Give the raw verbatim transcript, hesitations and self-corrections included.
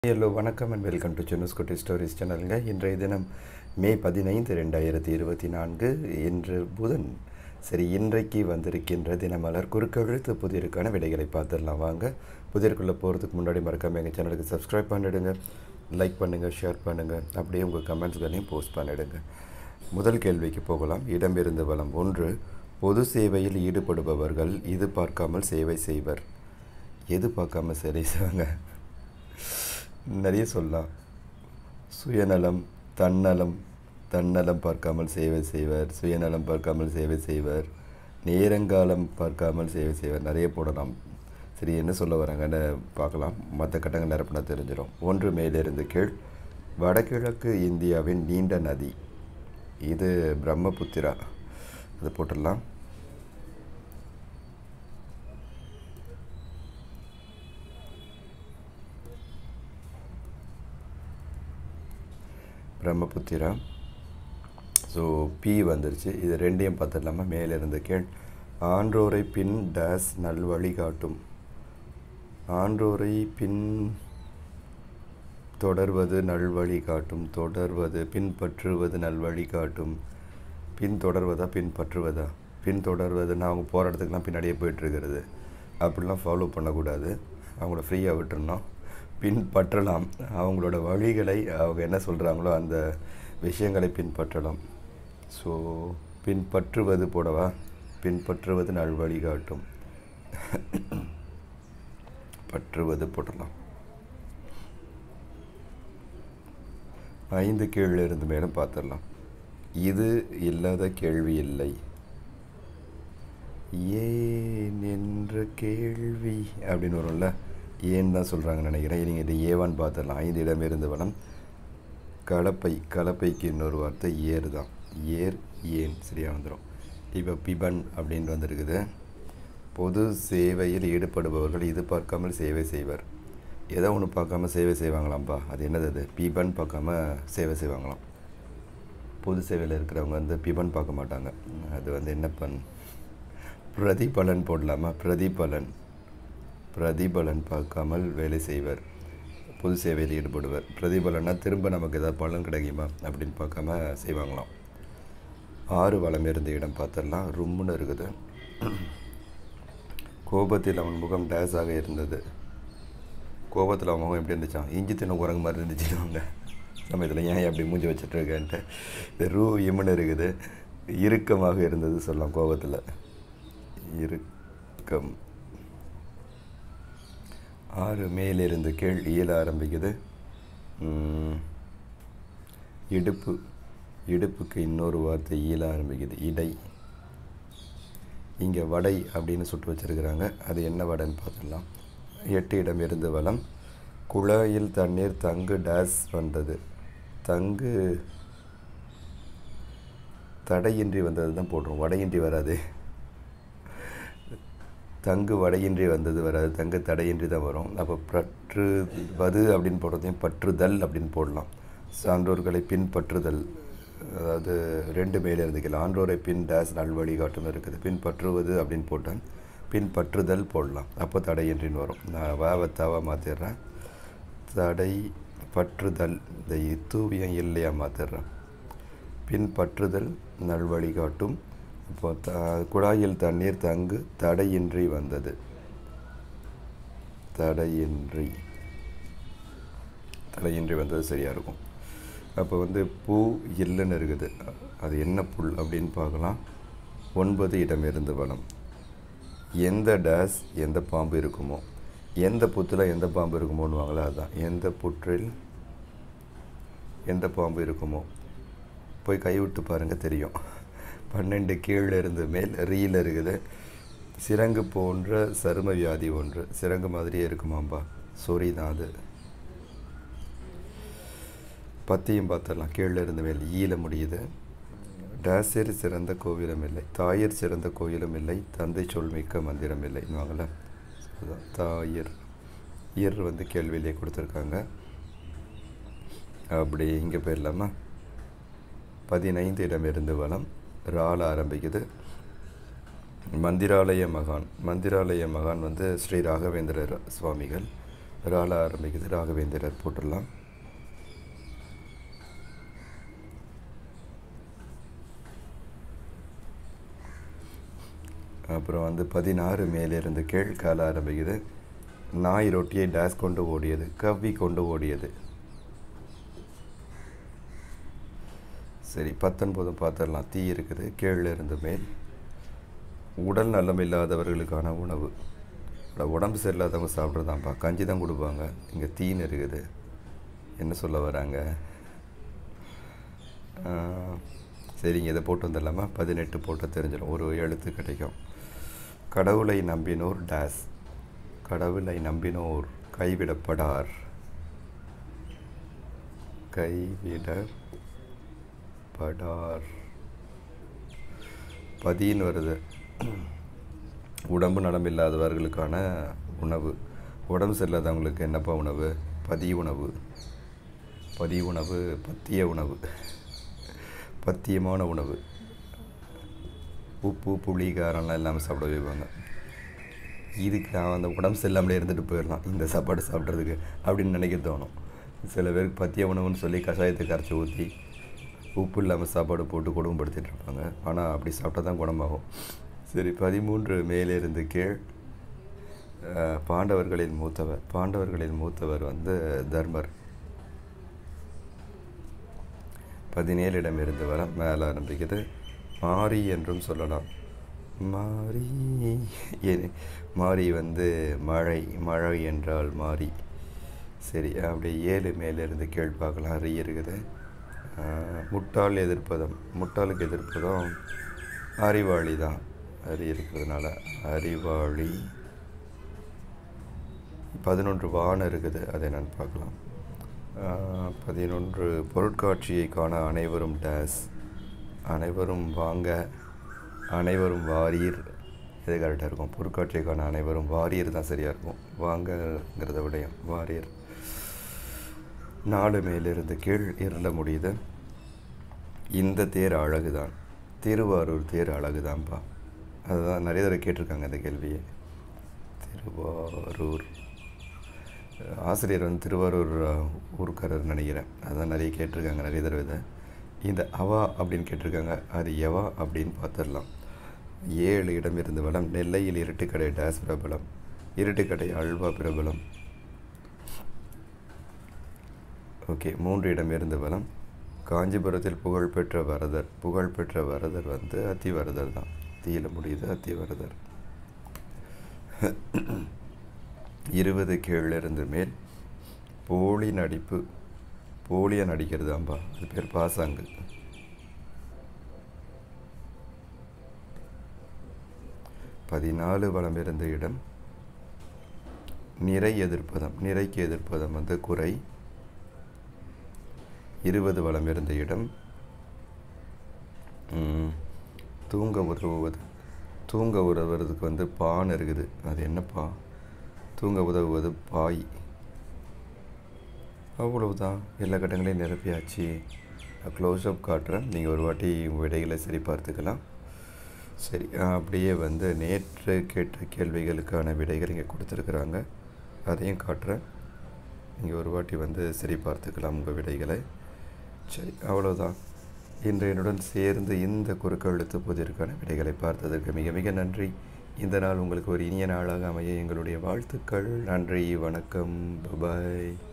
Hello வணக்கம் and welcome to சின்னஸ் குட்டி stories சேனலுங்க. இன்றைய தினம் மே பதினைந்து ரெண்டாயிரத்தி இருபத்தி நான்கு இன்று புதன். சரி, இன்றைக்கு வந்திருக்கின்ற தினமலர் குறுக்கெழுத்து புதிருக்கான விடைகளை பார்த்துடலாம் வாங்க. புதிருக்குள்ளே போகிறதுக்கு முன்னாடி மறக்காமல் எங்கள் சேனலுக்கு சப்ஸ்கிரைப் பண்ணிவிடுங்க, லைக் பண்ணுங்கள், ஷேர் பண்ணுங்கள், அப்படியே உங்கள் கமெண்ட்ஸ்களையும் போஸ்ட் பண்ணிவிடுங்க. முதல் கேள்விக்கு போகலாம். இடமிருந்து வளம். ஒன்று, பொது சேவையில் ஈடுபடுபவர்கள் இது பார்க்காமல் சேவை செய்வர். எது பார்க்காமல் சேவை செய்வாங்க? நிறைய சொல்லலாம். சுயநலம், தன்னலம், தன்னலம் பார்க்காமல் சேவை செய்வர், சுயநலம் பார்க்காமல் சேவை செய்வர், நேரங்காலம் பார்க்காமல் சேவை செய்வர், நிறைய போடலாம். சரி, என்ன சொல்ல வராங்கன்னு பார்க்கலாம். மற்ற கட்டங்கள் நிரப்பினா தெரிஞ்சிடும். ஒன்று, மேலிருந்து கீழ். வடகிழக்கு இந்தியாவின் நீண்ட நதி இது பிரம்மபுத்திரா. அது போட்டுடலாம். பிரம்மபுத்திரா. ஸோ பி வந்துருச்சு. இது ரெண்டையும் பார்த்துடலாமா? மேலிருந்து கீழ். ஆன்றோரை பின் டேஸ் நல்வழி காட்டும். ஆன்றோரை பின் தொடர்வது நல்வழி காட்டும். தொடர்வது பின்பற்றுவது நல்வழி காட்டும். பின் தொடர்வதா பின்பற்றுவதா? பின் தொடர்வதுன்னா அவங்க போகிற இடத்துக்குலாம் பின்னாடியே போயிட்டுருக்கிறது. அப்படிலாம் ஃபாலோ பண்ணக்கூடாது. அவங்கள ஃப்ரீயாக விட்டுறணும். பின்பற்றலாம். அவங்களோட வழிகளை அவங்க என்ன சொல்கிறாங்களோ அந்த விஷயங்களை பின்பற்றலாம். ஸோ பின்பற்றுவது போடவா? பின்பற்றுவது நல்வழி காட்டும். பற்றுவது போடலாம். ஐந்து கீழே இருந்து மேலும் பார்த்துடலாம். இது இல்லாத கேள்வி இல்லை. ஏன் என்ற கேள்வி அப்படின்னு வரும்ல, ஏன் தான் சொல்கிறாங்கன்னு நினைக்கிறேன். நீங்கள் இது ஏவான்னு பார்த்துடலாம். ஐந்து இடமிருந்து வளம். கலப்பை. கலப்பைக்கு இன்னொரு வார்த்தை ஏர் தான். ஏர், ஏன் சரியாக வந்துடும். இப்போ பிபன் அப்படின்னு வந்துருக்குது. பொது சேவையில் ஈடுபடுபவர்கள் இது பார்க்காமல் சேவை செய்வர். ஏதோ ஒன்று பார்க்காம சேவை செய்வாங்களாம்ப்பா. அது என்னது? அது பிபன் பார்க்காம சேவை செய்வாங்களாம். பொது சேவையில் இருக்கிறவங்க வந்து பிபன் பார்க்க மாட்டாங்க. அது வந்து என்ன பண் பிரதிபலன் போடலாமா? பிரதிபலன். பிரதிபலன் பார்க்காமல் வேலை செய்வர். பொது சேவையில் ஈடுபடுவர். பிரதிபலன்னா திரும்ப நமக்கு ஏதாவது பலன் கிடைக்குமா அப்படின்னு பார்க்காம செய்வாங்களாம். ஆறு, வளம் இருந்த இடம் பார்த்துடலாம். ரொம்பன்னு இருக்குது. கோபத்தில் அவன் முகம் டேஸாக இருந்தது. கோபத்தில் அவன் முகம் எப்படி இருந்துச்சான்? இஞ்சி தின்ன குரங்கு மாதிரி இருந்துச்சுன்னு சமயத்தில் ஏன் அப்படி மூஞ்சி வச்சுட்ருக்கேன்ட்டு. இந்த ரூ இம்முன்னு இருக்குது. இறுக்கமாக இருந்தது சொல்லலாம். கோபத்தில் இறுக்கம். ஆறு, மேலிருந்து கீழ். ஈழ ஆரம்பிக்குது. இடுப்பு. இடுப்புக்கு இன்னொரு வார்த்தை ஈழ ஆரம்பிக்குது. இடை. இங்கே வடை அப்படின்னு சுட்டு வச்சுருக்கிறாங்க. அது என்ன வடைன்னு பார்த்துடலாம். எட்டு, இடம் இருந்து வளம். குழாயில் தண்ணீர் தங்கு டேஸ் வந்தது. தங்கு தடையின்றி வந்தது தான் போடுறோம். வடையின்றி வராது. தங்கு வடையின்றி வந்தது வராது. தங்கு தடையின்றி தான் வரும். அப்போ பற்று வது அப்படின்னு போடுறதையும் பற்றுதல் அப்படின்னு போடலாம். சான்றோர்களை பின்பற்றுதல். அதாவது ரெண்டு மேலே இருந்துக்கலாம். ஆன்றோரை பின் டேஸ் நல்வழி காட்டுன்னு இருக்குது. பின்பற்றுவது அப்படின்னு போட்டேன். பின்பற்றுதல் போடலாம். அப்போ தடையின்றின்னு வரும். நான் வாவத்தாவாக மாற்றிடுறேன். தடை பற்றுதல். இந்த தூவியம் இல்லையா மாற்றிடுறேன். பின்பற்றுதல் நல்வழி காட்டும். இப்போ த குழாயில் தண்ணீர் தங்கு தடையின்றி வந்தது. தடையின்றி தடையின்றி வந்தது சரியாக இருக்கும். அப்போ வந்து பூ இல்லைன்னு இருக்குது. அது என்ன புல் அப்படின்னு பார்க்கலாம். ஒன்பது, இடம் இருந்து வளம். எந்த டேஸ் எந்த பாம்பு இருக்குமோ. எந்த புத்தில் எந்த பாம்பு இருக்குமோன்னு வாங்களா? அதுதான். எந்த புற்றில் எந்த பாம்பு இருக்குமோ. போய் கை விட்டு பாருங்கள், தெரியும். பன்னெண்டு, கீழே இருந்து மேல். ரீல் இருக்குது. சிரங்கு போன்ற சரும வியாதி ஒன்று. சிரங்கு மாதிரியே இருக்குமாம்பா. சொறி தான் அது. பத்தியும் பார்த்துடலாம். கீழே இருந்து மேல். ஈல முடியுது. டேசர் சிறந்த கோவிலும் இல்லை. தாயர் சிறந்த கோயிலும் இல்லை. தந்தை சொல் மிக்க மந்திரம் இல்லை வாங்கல. தாயர். இயர் வந்து கேள்வியிலே கொடுத்துருக்காங்க. அப்படி இங்கே போயிடலாமா? பதினைந்து, இடம் இருந்து வளம். ரால ஆரம்பிக்குது. மந்திராலய மகான். மந்திராலய மகான் வந்து ஸ்ரீ ராகவேந்திர சுவாமிகள். ரால ஆரம்பிக்குது, ராகவேந்திரர் போட்டுடலாம். அப்புறம் வந்து பதினாறு மேலிருந்து கீழ் கால ஆரம்பிக்குது. நாய் ரொட்டியை டேஸ் கொண்டு ஓடியது, கவ்வி கொண்டு ஓடியது. சரி, பத்தொன்பதும் பார்த்துடலாம். தீ இருக்குது, கீழே இருந்து மேல். உடல் நலம் இல்லாதவர்களுக்கான உணவு. உடம்பு சரியில்லாதவங்க சாப்பிட்றதாம்ப்பா, கஞ்சி தான் கொடுப்பாங்க. இங்கே தீன்னு இருக்குது, என்ன சொல்ல வராங்க? சரிங்க, இதை போட்டு வந்துடலாமா? பதினெட்டு போட்டு தெரிஞ்சிடும், ஒரு எழுத்து கிடைக்கும். கடவுளை நம்பினோர் டேஸ், கடவுளை நம்பினோர் கைவிடப்படார், கைவிடப்படார். பதின்னு வருது. உடம்பு நலம் இல்லாதவர்களுக்கான உணவு. உடம்பு சரியில்லாதவங்களுக்கு என்னப்பா உணவு? பதி உணவு. பதி உணவு, பத்திய உணவு, பத்தியமான உணவு. உப்பு புளி காரம்லாம் இல்லாமல் சாப்பிட வைப்பாங்க. இதுக்கு நான் அந்த உடம்பு சரியில்லாமலே இருந்துட்டு போயிடலாம் இந்த சாப்பாடு சாப்பிட்றதுக்கு அப்படின்னு நினைக்க தோணும். சில பேருக்கு பத்திய உணவுன்னு சொல்லி கஷாயத்தை கரைச்சி ஊற்றி உப்பு இல்லாமல் சாப்பாடு போட்டு குடும்பப்படுத்திட்டு இருப்பாங்க. ஆனால் அப்படி சாப்பிட்டா தான் குணமாகும். சரி, பதிமூன்று மேலிருந்து கீழ். பாண்டவர்களின் மூத்தவர். பாண்டவர்களின் மூத்தவர் வந்து தர்மர். பதினேழிடம் இருந்து வர மேலே ஆரம்பிக்குது. மாரி என்றும் சொல்லலாம். மாரி, மாரி வந்து மழை, மழை என்றால் மாரி. சரி, அப்படியே ஏழு மேலிருந்து கீழ் பார்க்கலாம். ரீ இருக்குது. முட்டாள் எதிர்ப்பதம். முட்டாளுக்கு எதிர்ப்பதம் அறிவாளி தான். அறி இருக்கிறதுனால அறிவாளி. பதினொன்று வானம் இருக்குது, அதை நான் பார்க்கலாம். பதினொன்று பொருட்காட்சியை காண அனைவரும் டேஸ், அனைவரும் வாங்க, அனைவரும் வாரீர். இது கரெக்டாக இருக்கும். பொருட்காட்சியை காண அனைவரும் வாரியர் தான் சரியாக இருக்கும். வாங்கங்கிறத விடயம் வாரியர். நாலு மேலிருந்து கீழ் இருள முடியுது. இந்த தேர் அழகுதான், திருவாரூர் தேர் அழகுதான்ப்பா. அதுதான் நிறைய தடவை கேட்டிருக்காங்க இந்த கேள்வியை. திருவாரூர் ஆசிரியர் வந்து திருவாரூர் ஊருக்காரர் நினைக்கிறேன். அதுதான் நிறைய கேட்டிருக்காங்க நிறைய தடவை இதை. இந்த அவா அப்படின்னு கேட்டிருக்காங்க, அது எவா அப்படின்னு பார்த்துடலாம். ஏழு இடம் இருந்து வளம். நெல்லையில் இருட்டுக்கடை டேஸ் பிரபலம். இருட்டுக்கடை அல்வா பிரபலம். ஓகே, மூன்று இடம் இருந்து வளம். காஞ்சிபுரத்தில் புகழ்பெற்ற வரதர். புகழ்பெற்ற வரதர் வந்து அத்திவரதர் தான். தீயில முடியுது, அத்திவரதர். இருபது கீழிருந்து மேல். போலி நடிப்பு. போலியாக நடிக்கிறதாம்பா, அது பேர் பாசாங்கு. பதினாலு வளம் இருந்த இடம். நிறை எதிர்ப்பதம். நிறைக்கு எதிர்ப்பதம் வந்து குறை. இருபது வளம் இருந்த இடம். தூங்க உதவுவது. தூங்க உதவுறதுக்கு வந்து பான் இருக்குது, அது என்னப்பா? தூங்க உதவுவது பாய். அவ்வளவுதான், எல்லா கட்டங்களையும் நிரப்பியாச்சு. க்ளோஸ்அப் காட்டுறேன், நீங்கள் ஒரு வாட்டி விடைகளை சரி பார்த்துக்கலாம். சரி, அப்படியே வந்து நேற்று கேட்ட கேள்விகளுக்கான விடைகள் இங்கே கொடுத்துருக்குறாங்க, அதையும் காட்டுறேன். நீங்கள் ஒரு வாட்டி வந்து சரி பார்த்துக்கலாம் உங்கள் விடைகளை. சரி, அவ்வளோதான். இன்று என்னுடன் சேர்ந்து இந்த குறுக்கெழுத்து புதிருக்கான விடைகளை பார்த்ததற்கு மிக மிக நன்றி. இந்த நாள் உங்களுக்கு ஒரு இனிய நாளாக அமைய எங்களுடைய வாழ்த்துக்கள். நன்றி, வணக்கம், பாய்.